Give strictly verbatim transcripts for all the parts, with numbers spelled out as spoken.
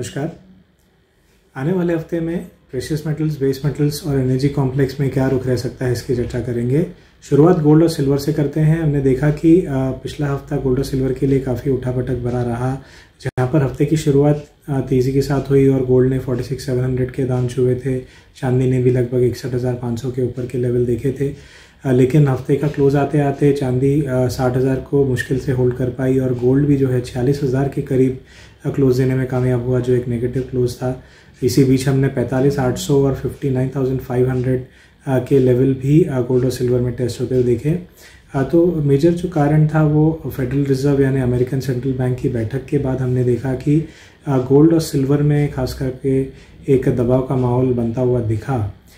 नमस्कार। आने वाले हफ्ते में प्रेशियस मेटल्स, बेस मेटल्स और एनर्जी कॉम्प्लेक्स में क्या रुख रह सकता है इसकी चर्चा करेंगे। शुरुआत गोल्ड और सिल्वर से करते हैं। हमने देखा कि पिछला हफ्ता गोल्ड और सिल्वर के लिए काफ़ी उठापटक भरा रहा, जहां पर हफ्ते की शुरुआत तेज़ी के साथ हुई और गोल्ड ने फोर्टी सिक्स सेवन हंड्रेड के दाम छुए थे। चांदी ने भी लगभग इकसठ हज़ार पाँच सौ के ऊपर के लेवल देखे थे, लेकिन हफ्ते का क्लोज आते आते चांदी साठ हज़ार को मुश्किल से होल्ड कर पाई और गोल्ड भी जो है छियालीस हज़ार के करीब क्लोज देने में कामयाब हुआ, जो एक नेगेटिव क्लोज था। इसी बीच हमने पैंतालीस हज़ार आठ सौ और उनसठ हज़ार पाँच सौ के लेवल भी गोल्ड और सिल्वर में टेस्ट होते हुए देखे। तो मेजर जो कारण था वो फेडरल रिजर्व यानी अमेरिकन सेंट्रल बैंक की बैठक के बाद हमने देखा कि गोल्ड और सिल्वर में खास करके एक दबाव का माहौल बनता हुआ दिखा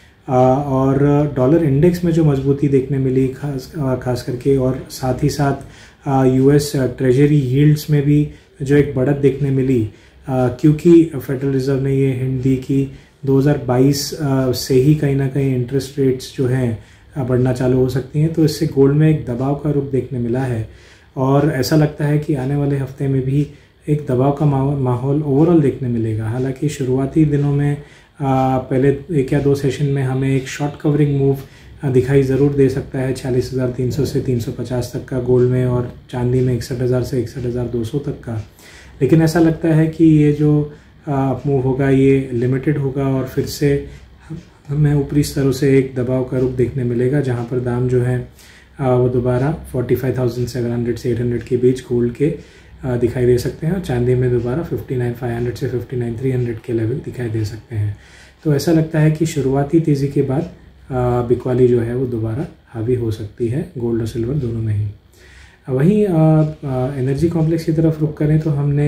और डॉलर इंडेक्स में जो मजबूती देखने मिली खास खास करके, और साथ ही साथ यूएस ट्रेजरी यील्ड्स में भी जो एक बढ़त देखने मिली, क्योंकि फेडरल रिजर्व ने ये हिंट दी कि दो हज़ार बाईस से ही कहीं ना कहीं इंटरेस्ट रेट्स जो हैं बढ़ना चालू हो सकती हैं। तो इससे गोल्ड में एक दबाव का रुख देखने मिला है और ऐसा लगता है कि आने वाले हफ्ते में भी एक दबाव का माहौल ओवरऑल देखने मिलेगा। हालांकि शुरुआती दिनों में आ, पहले एक या दो सेशन में हमें एक शॉर्ट कवरिंग मूव दिखाई ज़रूर दे सकता है छियालीस हज़ार तीन सौ से तीन सौ पचास तक का गोल्ड में, और चांदी में इकसठ हज़ार से इकसठ हज़ार दो सौ तक का। लेकिन ऐसा लगता है कि ये जो अप मूव होगा ये लिमिटेड होगा और फिर से हमें ऊपरी स्तरों से एक दबाव का रुख देखने मिलेगा, जहाँ पर दाम जो है वो दोबारा पैंतालीस हज़ार सात सौ से आठ सौ के बीच गोल्ड के दिखाई दे सकते हैं और चांदी में दोबारा उनसठ हज़ार पाँच सौ से उनसठ हज़ार तीन सौ के लेवल दिखाई दे सकते हैं। तो ऐसा लगता है कि शुरुआती तेज़ी के बाद बिकवाली जो है वो दोबारा हावी हो सकती है गोल्ड और सिल्वर दोनों में ही। वहीं एनर्जी कॉम्प्लेक्स की तरफ रुख करें तो हमने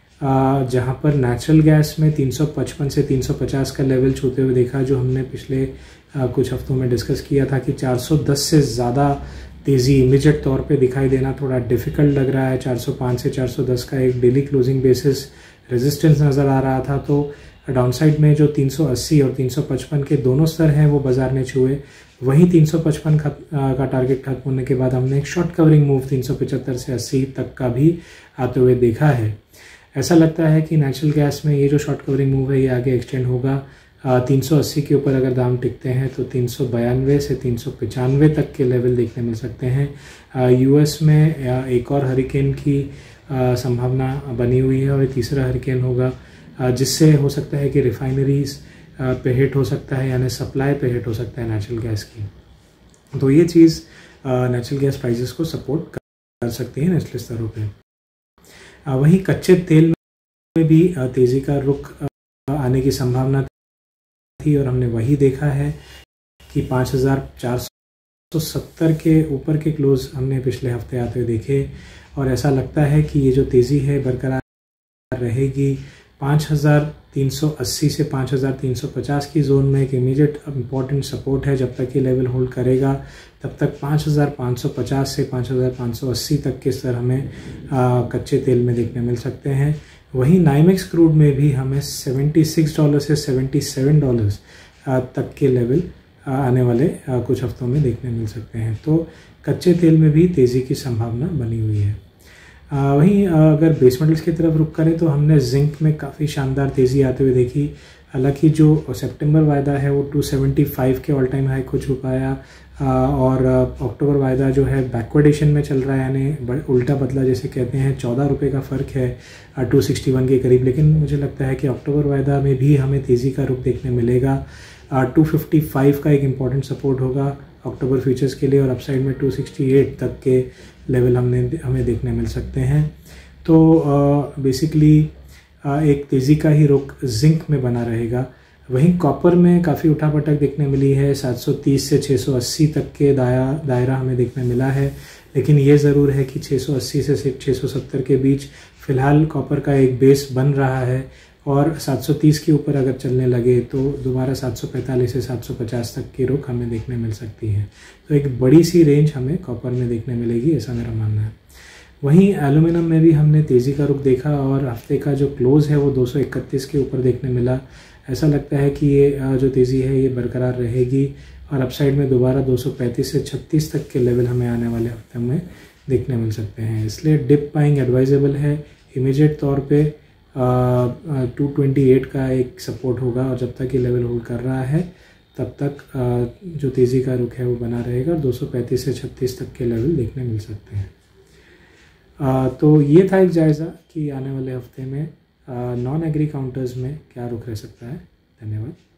जहां पर नेचुरल गैस में तीन सौ पचपन से तीन सौ पचास का लेवल छूते हुए देखा, जो हमने पिछले आ, कुछ हफ्तों में डिस्कस किया था कि चार सौ दस से ज़्यादा तेज़ी इमीडिएट तौर पे दिखाई देना थोड़ा डिफ़िकल्ट लग रहा है। चार सौ पाँच से चार सौ दस का एक डेली क्लोजिंग बेसिस रेजिस्टेंस नज़र आ रहा था। तो डाउनसाइड में जो तीन सौ अस्सी और तीन सौ पचपन के दोनों स्तर हैं वो बाजार ने छुए। वहीं तीन सौ पचपन का टारगेट खत्म होने के बाद हमने एक शॉर्ट कवरिंग मूव तीन सौ पचहत्तर से अस्सी तक का भी आते हुए देखा है। ऐसा लगता है कि नेचुरल गैस में ये जो शॉर्ट कवरिंग मूव है ये आगे एक्सटेंड होगा। तीन सौ अस्सी के ऊपर अगर दाम टिकते हैं तो तीन सौ बयानवे से तीन सौ पचानवे तक के लेवल देखने मिल सकते हैं। यूएस में एक और हरिकेन की संभावना बनी हुई है और ये तीसरा हरिकेन होगा, जिससे हो सकता है कि रिफाइनरीज पे हिट हो सकता है, यानी सप्लाई पे हिट हो सकता है नेचुरल गैस की। तो ये चीज़ नेचुरल गैस प्राइसेस को सपोर्ट कर सकती है निचले स्तरों पे। वहीं कच्चे तेल में भी तेज़ी का रुख आने की संभावना थी और हमने वही देखा है कि पाँच हज़ार चार सौ सत्तर के ऊपर के क्लोज हमने पिछले हफ्ते आते हुए देखे और ऐसा लगता है कि ये जो तेज़ी है बरकरार रहेगी। पाँच हज़ार तीन सौ अस्सी से पाँच हज़ार तीन सौ पचास की जोन में एक इमीडिएट इम्पॉर्टेंट सपोर्ट है। जब तक ये लेवल होल्ड करेगा तब तक पाँच हज़ार पाँच सौ पचास से पाँच हज़ार पाँच सौ अस्सी तक के स्तर हमें आ, कच्चे तेल में देखने मिल सकते हैं। वहीं नाइमेक्स क्रूड में भी हमें छिहत्तर डॉलर से सतहत्तर डॉलर तक के लेवल आने वाले कुछ हफ्तों में देखने मिल सकते हैं। तो कच्चे तेल में भी तेज़ी की संभावना बनी हुई है। वहीं अगर बेस मेटल्स की तरफ रुख करें तो हमने जिंक में काफ़ी शानदार तेज़ी आते हुए देखी। हालांकि जो सितंबर वायदा है वो दो सौ पचहत्तर के ऑल टाइम हाई को छू पाया और अक्टूबर वायदा जो है बैकवर्डेशन में चल रहा है, यानी उल्टा बदला जैसे कहते हैं। चौदह रुपये का फ़र्क है दो सौ इकसठ के करीब, लेकिन मुझे लगता है कि अक्टूबर वायदा में भी हमें तेज़ी का रुख देखने मिलेगा। दो सौ पचपन का एक इम्पॉर्टेंट सपोर्ट होगा अक्टूबर फ्यूचर्स के लिए और अपसाइड में दो सौ अड़सठ तक के लेवल हमने हमें देखने मिल सकते हैं। तो बेसिकली एक तेज़ी का ही रुख जिंक में बना रहेगा। वहीं कॉपर में काफ़ी उठापटक देखने मिली है। सात सौ तीस से छह सौ अस्सी तक के दाया दायरा हमें देखने मिला है, लेकिन ये ज़रूर है कि छह सौ अस्सी से छह सौ सत्तर के बीच फ़िलहाल कॉपर का एक बेस बन रहा है और सात सौ तीस के ऊपर अगर चलने लगे तो दोबारा सात सौ पैंतालीस से सात सौ पचास तक की रुख हमें देखने मिल सकती है। तो एक बड़ी सी रेंज हमें कॉपर में देखने मिलेगी, ऐसा मेरा मानना है। वहीं एल्यूमिनियम में भी हमने तेज़ी का रुख देखा और हफ्ते का जो क्लोज़ है वो दो सौ इकतीस के ऊपर देखने मिला। ऐसा लगता है कि ये जो तेज़ी है ये बरकरार रहेगी और अपसाइड में दोबारा दो सौ पैंतीस से छत्तीस तक के लेवल हमें आने वाले हफ्ते में देखने मिल सकते हैं। इसलिए डिप बाइंग एडवाइजेबल है। इमीडिएट तौर पे टू ट्वेंटी एट का एक सपोर्ट होगा और जब तक ये लेवल होल्ड कर रहा है तब तक uh, जो तेज़ी का रुख है वो बना रहेगा और दो सौ पैंतीस से छत्तीस तक के लेवल देखने मिल सकते हैं। uh, तो ये था एक जायज़ा कि आने वाले हफ्ते में नॉन एग्री काउंटर्स में क्या रुख रह सकता है। धन्यवाद।